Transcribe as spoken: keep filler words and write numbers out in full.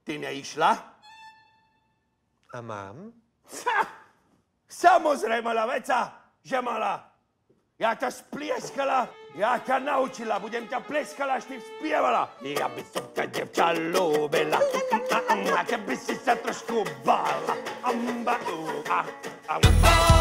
Ty neišla? A mám? Ha! Samozrejme, mala veca, že mala. Ja ťa splieskala, ja ťa naučila, budem ťa pleskala, až ty spievala. Ja by som ťa, devča, ľúbila, a keby si sa trošku bála. Amba, u, a, a, a.